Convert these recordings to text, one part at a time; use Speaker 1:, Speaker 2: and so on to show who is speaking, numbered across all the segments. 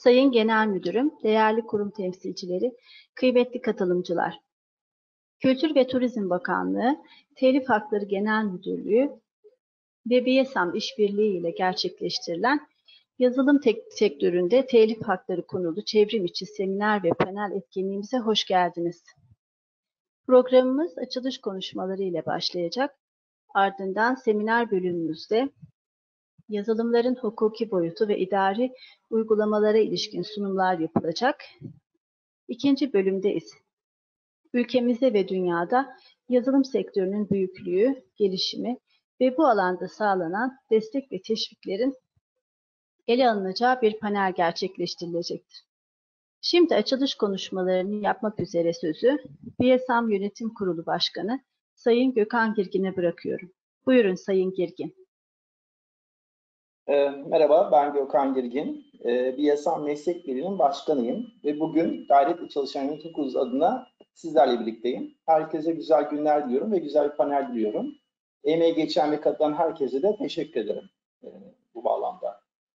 Speaker 1: Sayın Genel Müdürüm, değerli kurum temsilcileri, kıymetli katılımcılar. Kültür ve Turizm Bakanlığı, Telif Hakları Genel Müdürlüğü ve BİESAM işbirliği ile gerçekleştirilen yazılım sektöründe telif hakları konulu çevrim içi seminer ve panel etkinliğimize hoş geldiniz. Programımız açılış konuşmaları ile başlayacak. Ardından seminer bölümümüzde yazılımların hukuki boyutu ve idari uygulamalara ilişkin sunumlar yapılacak. İkinci bölümde ise ülkemizde ve dünyada yazılım sektörünün büyüklüğü, gelişimi ve bu alanda sağlanan destek ve teşviklerin ele alınacağı bir panel gerçekleştirilecektir. Şimdi açılış konuşmalarını yapmak üzere sözü BİESAM Yönetim Kurulu Başkanı Sayın Gökhan Girgin'e bırakıyorum. Buyurun Sayın Girgin.
Speaker 2: Merhaba, ben Gökhan Girgin. BİESAM Meslek Birliği'nin başkanıyım ve bugün Gayretli Çalışan Yönetim Kurulu adına sizlerle birlikteyim. Herkese güzel günler diliyorum ve güzel bir panel diliyorum. Emeği geçen ve katılan herkese de teşekkür ederim bu bağlamda.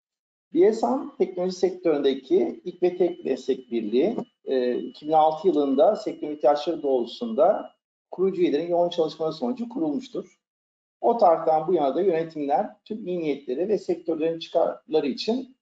Speaker 2: BİESAM teknoloji sektöründeki ilk ve tek meslek birliği 2006 yılında sektörün ihtiyaçları doğrultusunda kurucu üyelerin yoğun çalışmaları sonucu kurulmuştur. O tarihten bu yana da yönetimler tüm iyi niyetleri ve sektörlerin çıkarları için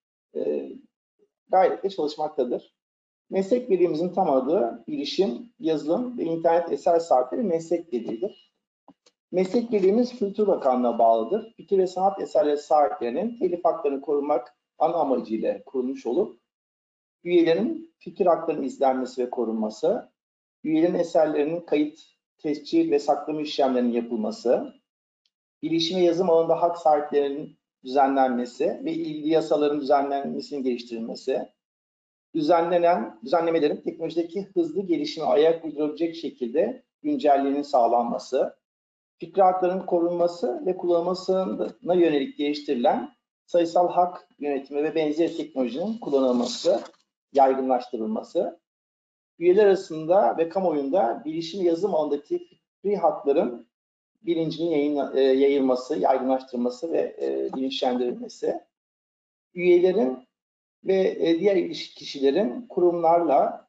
Speaker 2: gayretle çalışmaktadır. Meslek birliğimizin tam adı Bilişim, Yazılım ve İnternet Eser Sahipleri Meslek Birliği'dir. Meslek birliğimiz Kültür Bakanlığı'na bağlıdır. Fikir ve sanat eserleri sahiplerinin telif haklarını korumak ana amacıyla kurulmuş olup, üyelerin fikir haklarının izlenmesi ve korunması, üyelerin eserlerinin kayıt, tescil ve saklama işlemlerinin yapılması, bilişim ve yazım alanında hak sahiplerinin düzenlenmesi ve ilgili yasaların düzenlenmesinin geliştirilmesi, düzenlemelerin teknolojideki hızlı gelişime ayak uydurabilecek şekilde güncelliğinin sağlanması, fikri haklarının korunması ve kullanılmasına yönelik geliştirilen sayısal hak yönetimi ve benzeri teknolojinin kullanılması, yaygınlaştırılması, üyeler arasında ve kamuoyunda bilişim ve yazım alanındaki fikri hakların bilincinin yayılması, yaygınlaştırılması ve bilinçlendirilmesi, üyelerin ve diğer ilişki kişilerin kurumlarla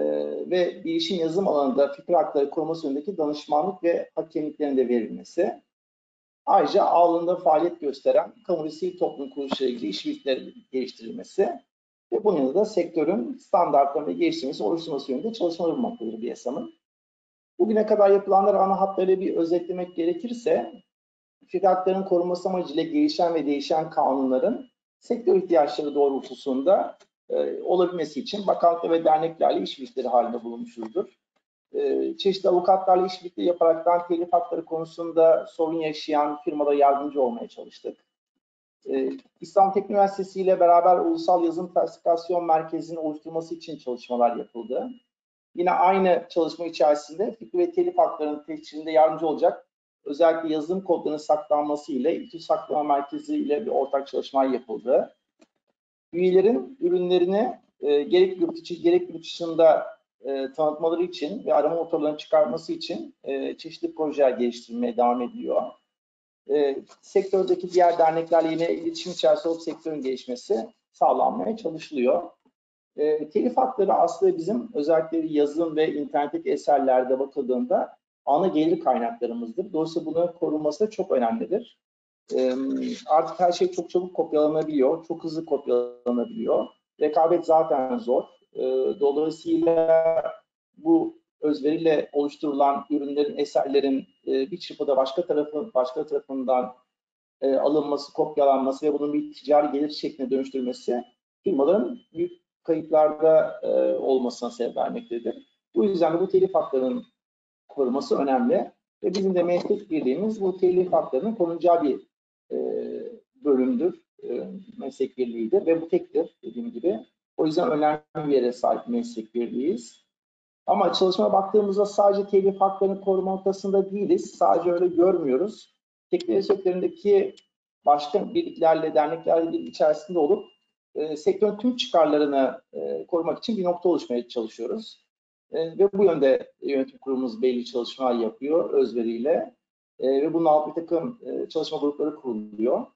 Speaker 2: ve bilişim yazım alanında fikir hakları koruması yönündeki danışmanlık ve hakemliklerin de verilmesi, ayrıca alanında faaliyet gösteren kamu ve sivil toplum kuruluşları ilgili işbirlikleri geliştirilmesi ve bunun yanında sektörün standartlarını ve geliştirmesi, oluşturması yönünde çalışmalar bulunmaktadır BİESAM'ın. Bugüne kadar yapılanları ana hatlarıyla bir özetlemek gerekirse, fikir haklarının korunması amacıyla gelişen ve değişen kanunların sektör ihtiyaçları doğrultusunda olabilmesi için bakanlıklar ve derneklerle işbirlikleri halinde bulunmuşuzdur. Çeşitli avukatlarla işbirlikleri yaparaktan telif hakları konusunda sorun yaşayan firmalara yardımcı olmaya çalıştık. İstanbul Teknik Üniversitesi ile beraber Ulusal Yazılım Sertifikasyon Merkezi'nin oluşturulması için çalışmalar yapıldı. Yine aynı çalışma içerisinde fikir ve telif haklarının tescilinde yardımcı olacak özellikle yazılım kodlarının saklanması ile İTÜ Saklama Merkezi ile bir ortak çalışma yapıldı. Üyelerin ürünlerini gerek yurt içi gerek yurt dışında tanıtmaları için ve arama motorlarını çıkarması için çeşitli projeler geliştirilmeye devam ediliyor. Sektördeki diğer derneklerle yine iletişim içerisinde olup sektörün gelişmesi sağlanmaya çalışılıyor. Telif hakları aslında bizim özellikle yazılım ve internetteki eserlerde bakıldığında ana gelir kaynaklarımızdır. Dolayısıyla bunların korunması da çok önemlidir. Artık her şey çok çabuk kopyalanabiliyor, çok hızlı kopyalanabiliyor. Rekabet zaten zor. Dolayısıyla bu özveriyle oluşturulan ürünlerin, eserlerin bir çırpıda başka tarafından alınması, kopyalanması ve bunun bir ticari gelir şekline dönüştürmesi firmaların büyük kayıplarda olmasına sebep vermektedir. Bu yüzden de bu telif haklarının korunması önemli ve bizim de meslek birliğimiz bu telif haklarının korunacağı bir bölümdür, meslek birliğidir ve bu tektir dediğim gibi. O yüzden önemli bir yere sahip meslek birliğiyiz. Ama çalışmaya baktığımızda sadece telif haklarını koruma noktasında değiliz. Sadece öyle görmüyoruz. Teknoloji sektöründeki başka birliklerle, derneklerle içerisinde olup sektörün tüm çıkarlarını korumak için bir nokta oluşmaya çalışıyoruz. Ve bu yönde yönetim kurulumuz belli çalışmalar yapıyor özveriyle ve bunun altında bir takım çalışma grupları kuruluyor.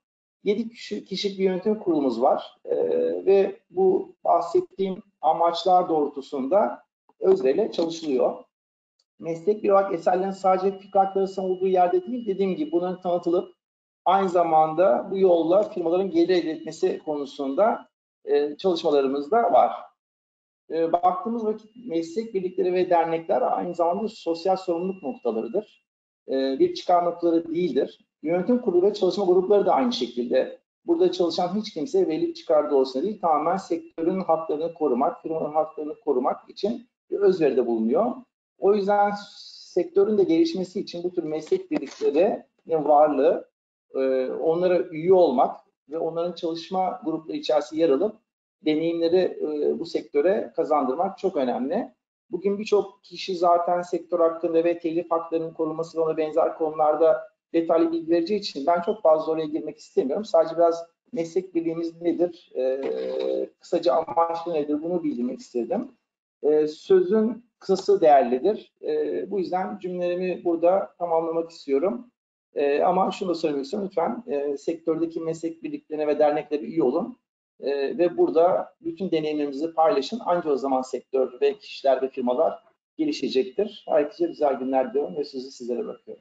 Speaker 2: 7 kişilik bir yönetim kurulumuz var ve bu bahsettiğim amaçlar doğrultusunda özverili çalışılıyor. Meslek bir olarak eserlerin sadece fikir hakları savunulduğu yerde değil, dediğim gibi bunların tanıtılıp aynı zamanda bu yolla firmaların gelir elde etmesi konusunda çalışmalarımız da var. Baktığımız vakit meslek birlikleri ve dernekler aynı zamanda sosyal sorumluluk noktalarıdır. Bir çıkar noktaları değildir. Yönetim kurulu ve çalışma grupları da aynı şekilde. Burada çalışan hiç kimse belli bir çıkar doğrultusunda değil, tamamen sektörün haklarını korumak, firmanın haklarını korumak için bir özveride bulunuyor. O yüzden sektörün de gelişmesi için bu tür meslek birliklerinin varlığı, onlara üye olmak ve onların çalışma grupları içerisinde yer alıp deneyimleri bu sektöre kazandırmak çok önemli. Bugün birçok kişi zaten sektör hakkında ve telif haklarının korunması ve ona benzer konularda detaylı bilgi vereceği için ben çok fazla oraya girmek istemiyorum. Sadece biraz meslek birliğimiz nedir, kısaca amaçlı nedir bunu bildirmek istedim. Sözün kısası değerlidir. Bu yüzden cümlelerimi burada tamamlamak istiyorum. Ama şunu da söylemek istiyorum, lütfen sektördeki meslek birliklerine ve derneklere üye olun. Ve burada bütün deneyimlerimizi paylaşın. Ancak o zaman sektör ve kişiler ve firmalar gelişecektir. Herkese güzel günler diliyorum ve sözü sizlere bırakıyorum.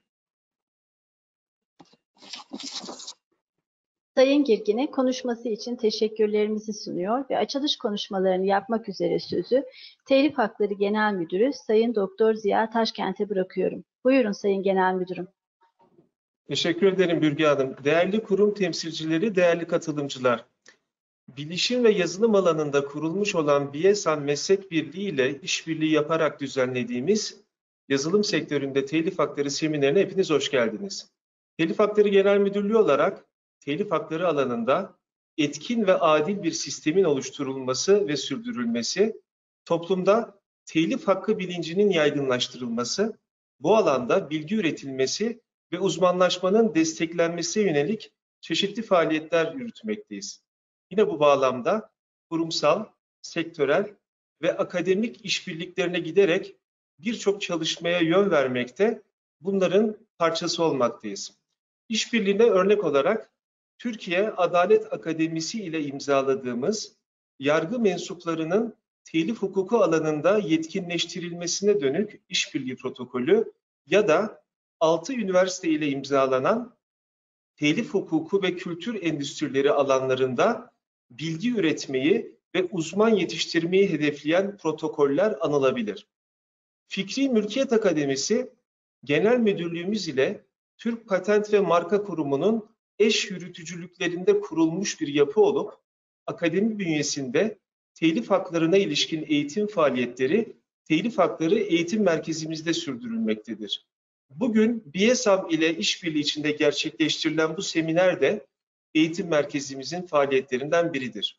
Speaker 1: Sayın Girgin'e konuşması için teşekkürlerimizi sunuyor ve açılış konuşmalarını yapmak üzere sözü Telif Hakları Genel Müdürü Sayın Doktor Ziya Taşkent'e bırakıyorum. Buyurun Sayın Genel Müdürüm.
Speaker 3: Teşekkür ederim Bürge Hanım. Değerli kurum temsilcileri, değerli katılımcılar. Bilişim ve yazılım alanında kurulmuş olan BİESAN Meslek Birliği ile işbirliği yaparak düzenlediğimiz yazılım sektöründe telif hakları seminerine hepiniz hoş geldiniz. Telif Hakları Genel Müdürlüğü olarak telif hakları alanında etkin ve adil bir sistemin oluşturulması ve sürdürülmesi, toplumda telif hakkı bilincinin yaygınlaştırılması, bu alanda bilgi üretilmesi ve uzmanlaşmanın desteklenmesine yönelik çeşitli faaliyetler yürütmekteyiz. Yine bu bağlamda kurumsal, sektörel ve akademik işbirliklerine giderek birçok çalışmaya yön vermekte, bunların parçası olmaktayız. İşbirliğine örnek olarak Türkiye Adalet Akademisi ile imzaladığımız yargı mensuplarının telif hukuku alanında yetkinleştirilmesine dönük işbirliği protokolü ya da 6 üniversite ile imzalanan telif hukuku ve kültür endüstrileri alanlarında bilgi üretmeyi ve uzman yetiştirmeyi hedefleyen protokoller anılabilir. Fikri Mülkiyet Akademisi, Genel Müdürlüğümüz ile Türk Patent ve Marka Kurumu'nun eş yürütücülüklerinde kurulmuş bir yapı olup, akademi bünyesinde telif haklarına ilişkin eğitim faaliyetleri Telif Hakları Eğitim Merkezimizde sürdürülmektedir. Bugün BİESAM ile işbirliği içinde gerçekleştirilen bu seminer de eğitim merkezimizin faaliyetlerinden biridir.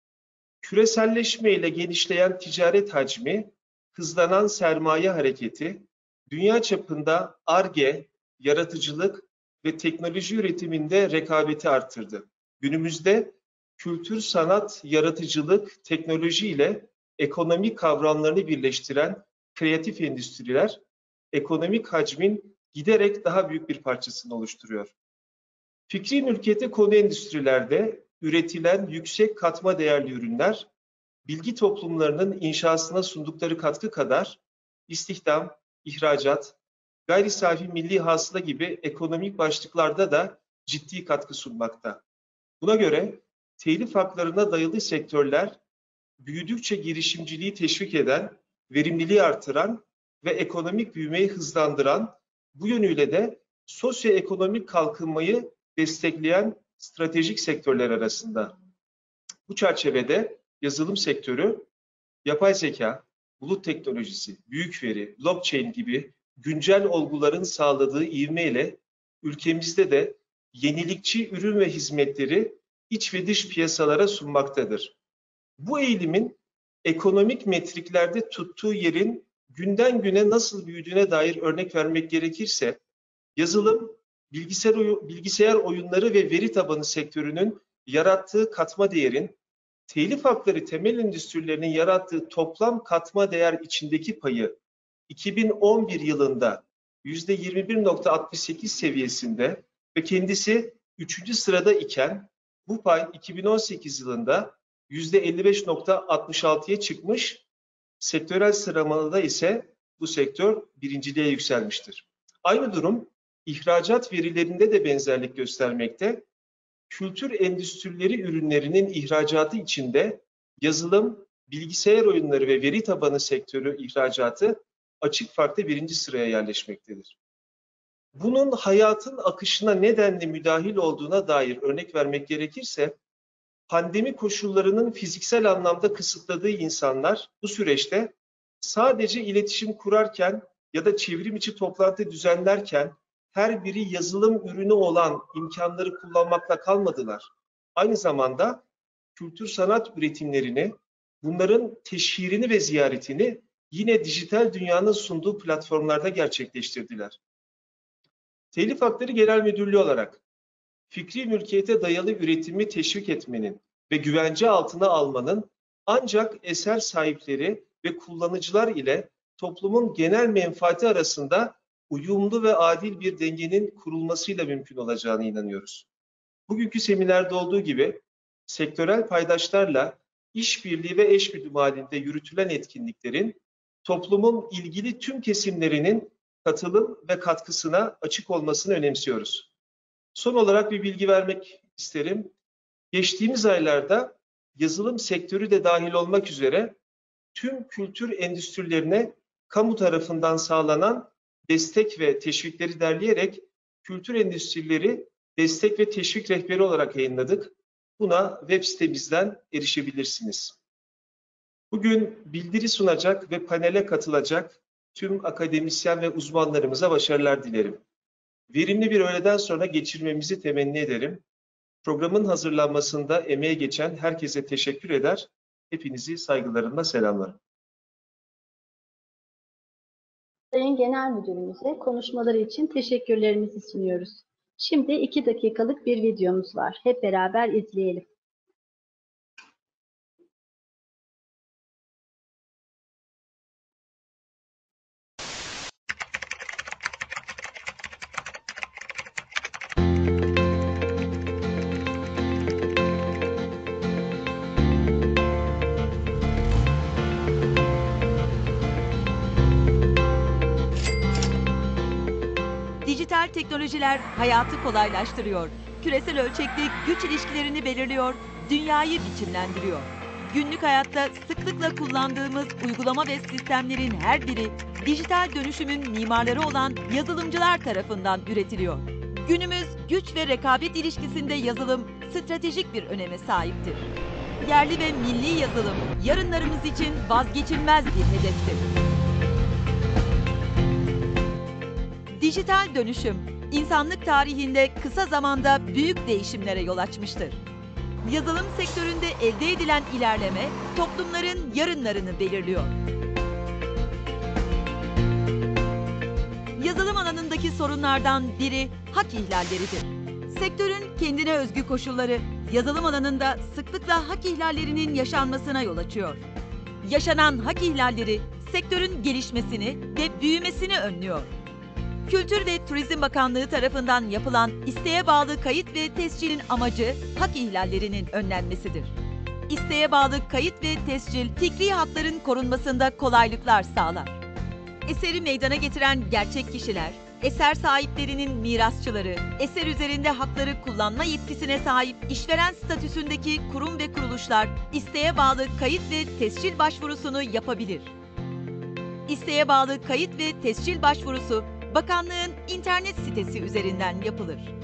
Speaker 3: Küreselleşme ile genişleyen ticaret hacmi, hızlanan sermaye hareketi, dünya çapında Ar-Ge, yaratıcılık ve teknoloji üretiminde rekabeti arttırdı. Günümüzde kültür, sanat, yaratıcılık, teknoloji ile ekonomik kavramlarını birleştiren kreatif endüstriler, ekonomik hacmin giderek daha büyük bir parçasını oluşturuyor. Fikri mülkiyete konu endüstrilerde üretilen yüksek katma değerli ürünler, bilgi toplumlarının inşasına sundukları katkı kadar istihdam, ihracat, gayri safi milli hasıla gibi ekonomik başlıklarda da ciddi katkı sunmakta. Buna göre telif haklarına dayalı sektörler büyüdükçe girişimciliği teşvik eden, verimliliği artıran ve ekonomik büyümeyi hızlandıran, bu yönüyle de sosyoekonomik kalkınmayı destekleyen stratejik sektörler arasında. Bu çerçevede yazılım sektörü, yapay zeka, bulut teknolojisi, büyük veri, blockchain gibi güncel olguların sağladığı ivmeyle ülkemizde de yenilikçi ürün ve hizmetleri iç ve dış piyasalara sunmaktadır. Bu eğilimin ekonomik metriklerde tuttuğu yerin günden güne nasıl büyüdüğüne dair örnek vermek gerekirse, yazılım, bilgisayar oyunları ve veri tabanı sektörünün yarattığı katma değerin, telif hakları temel endüstrilerinin yarattığı toplam katma değer içindeki payı 2011 yılında %21,68 seviyesinde ve kendisi 3. sırada iken bu pay 2018 yılında %55,66'ya çıkmış, sektörel sıralamada ise bu sektör birinciliğe yükselmiştir. Aynı durum ihracat verilerinde de benzerlik göstermekte. Kültür endüstrileri ürünlerinin ihracatı içinde yazılım, bilgisayar oyunları ve veri tabanı sektörü ihracatı açık farklı 1. sıraya yerleşmektedir. Bunun hayatın akışına nedenle müdahil olduğuna dair örnek vermek gerekirse, pandemi koşullarının fiziksel anlamda kısıtladığı insanlar bu süreçte sadece iletişim kurarken ya da çevrim içi toplantı düzenlerken her biri yazılım ürünü olan imkanları kullanmakla kalmadılar. Aynı zamanda kültür sanat üretimlerini, bunların teşhirini ve ziyaretini yine dijital dünyanın sunduğu platformlarda gerçekleştirdiler. Telif Hakları Genel Müdürlüğü olarak fikri mülkiyete dayalı üretimi teşvik etmenin ve güvence altına almanın ancak eser sahipleri ve kullanıcılar ile toplumun genel menfaati arasında uyumlu ve adil bir dengenin kurulmasıyla mümkün olacağına inanıyoruz. Bugünkü seminerde olduğu gibi sektörel paydaşlarla işbirliği ve eşgüdüm halinde yürütülen etkinliklerin toplumun ilgili tüm kesimlerinin katılım ve katkısına açık olmasını önemsiyoruz. Son olarak bir bilgi vermek isterim. Geçtiğimiz aylarda yazılım sektörü de dahil olmak üzere tüm kültür endüstrilerine kamu tarafından sağlanan destek ve teşvikleri derleyerek kültür endüstrileri destek ve teşvik rehberi olarak yayınladık. Buna web sitemizden erişebilirsiniz. Bugün bildiri sunacak ve panele katılacak tüm akademisyen ve uzmanlarımıza başarılar dilerim. Verimli bir öğleden sonra geçirmemizi temenni ederim. Programın hazırlanmasında emeği geçen herkese teşekkür eder. Hepinizi saygılarımla selamlarım.
Speaker 1: Sayın Genel Müdürümüze konuşmaları için teşekkürlerimizi sunuyoruz. Şimdi 2 dakikalık bir videomuz var. Hep beraber izleyelim.
Speaker 4: Dijital teknolojiler hayatı kolaylaştırıyor. Küresel ölçekte güç ilişkilerini belirliyor, dünyayı biçimlendiriyor. Günlük hayatta sıklıkla kullandığımız uygulama ve sistemlerin her biri dijital dönüşümün mimarları olan yazılımcılar tarafından üretiliyor. Günümüz güç ve rekabet ilişkisinde yazılım stratejik bir öneme sahiptir. Yerli ve milli yazılım yarınlarımız için vazgeçilmez bir hedeftir. Dijital dönüşüm, insanlık tarihinde kısa zamanda büyük değişimlere yol açmıştır. Yazılım sektöründe elde edilen ilerleme, toplumların yarınlarını belirliyor. Yazılım alanındaki sorunlardan biri hak ihlalleridir. Sektörün kendine özgü koşulları, yazılım alanında sıklıkla hak ihlallerinin yaşanmasına yol açıyor. Yaşanan hak ihlalleri, sektörün gelişmesini ve büyümesini önlüyor. Kültür ve Turizm Bakanlığı tarafından yapılan isteğe bağlı kayıt ve tescilin amacı hak ihlallerinin önlenmesidir. İsteğe bağlı kayıt ve tescil, fikri hakların korunmasında kolaylıklar sağlar. Eseri meydana getiren gerçek kişiler, eser sahiplerinin mirasçıları, eser üzerinde hakları kullanma yetkisine sahip işveren statüsündeki kurum ve kuruluşlar isteğe bağlı kayıt ve tescil başvurusunu yapabilir. İsteğe bağlı kayıt ve tescil başvurusu, Bakanlığın internet sitesi üzerinden yapılır.